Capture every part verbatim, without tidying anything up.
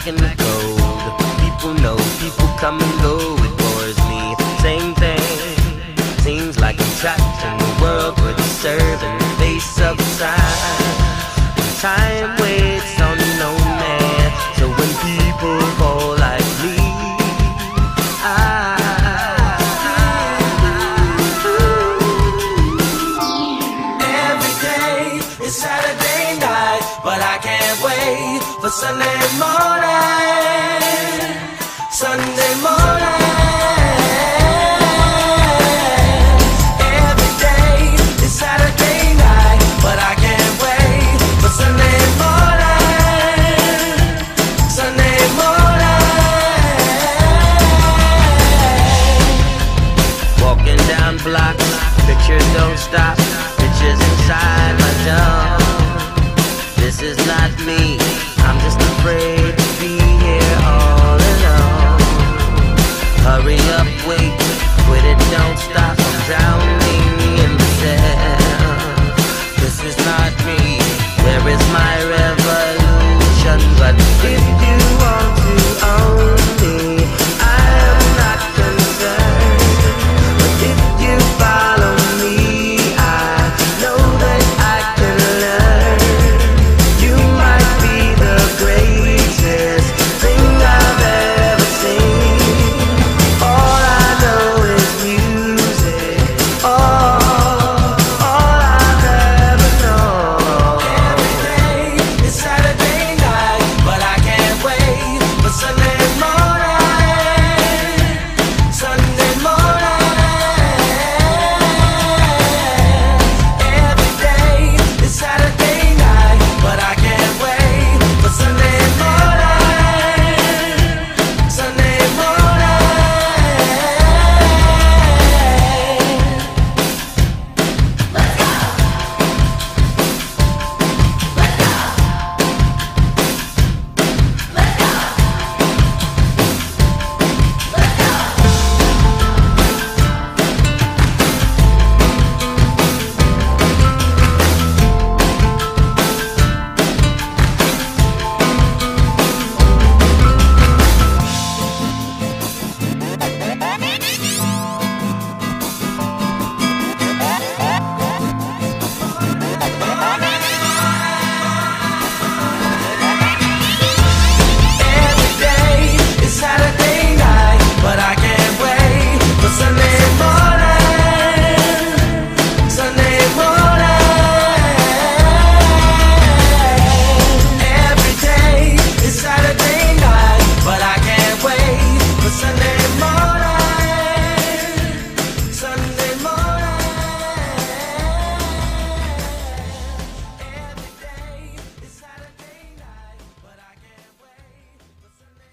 in the cold. People know, people come and go, it bores me. Same thing, seems like I'm trapped in the world where the serving face upside. Time waits on no man, so when people fall like me, I every day is Saturday night, but I can't wait for Sunday morning. Sunday morning. Every day is Saturday night, but I can't wait for Sunday morning. Sunday morning. Walking down blocks, pictures don't stop. Pictures inside my dome. This is not me, I'm just afraid to be here all alone. Hurry up, wait, quit it, don't stop. I'm drowning in the cell. This is not me, where is my revolution? But if you want to own me, I am not concerned. But if you follow me, I know that I can learn. You might be the greatest thing I've ever seen. All I know is music. All, all I've ever known. Every day is Saturday night, but I can't wait for Sunday morning. Sunday morning. Every day is Saturday night, but I can't wait for Sunday morning. Sunday morning. Let's go. Let's go. Let's go. Let's go. Every day is Saturday night, but I can't wait for Sunday morning. Sunday morning. Every day is Saturday night, but I can't wait for Sunday morning. Sunday morning. Every day is Saturday night, but I can't wait for Sunday.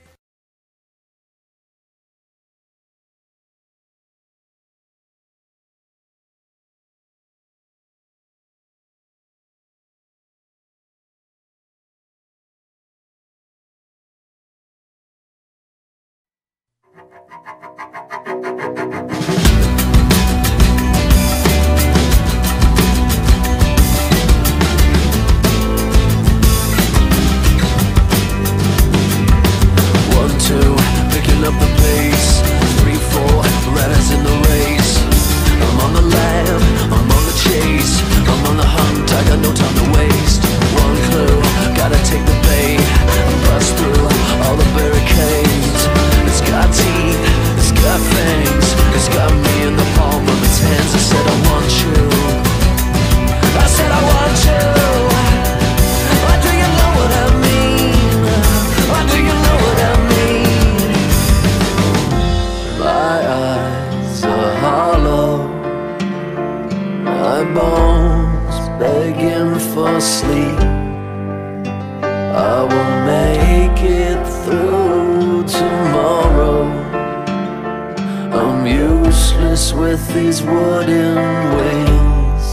One, two, picking up the pace. Three, four, riders in the race. I'm on the lam, I'm on the chase. I'm on the hunt, I got no time to waste. One clue, gotta take the bait. Bust through all the barricades. It's got teeth, it's got fangs. It's got me in the palm of its hands. I said I want you. I said I want you. Why do you know what I mean? Why do you know what I mean? My eyes are hollow, my bones begging for sleep. I will make it through tomorrow. I'm useless with these wooden wings.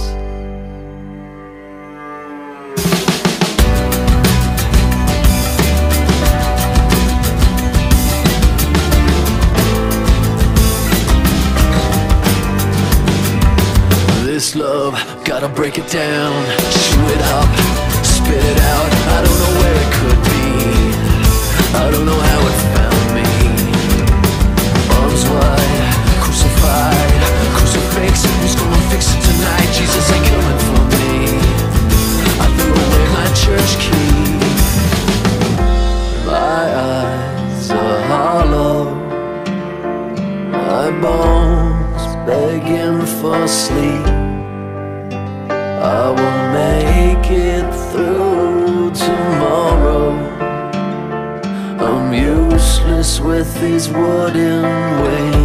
This love, gotta break it down. Chew it up, spit it out. I don't know where it could be. I don't with these wooden wings.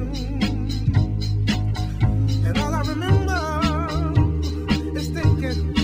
And all I remember is thinking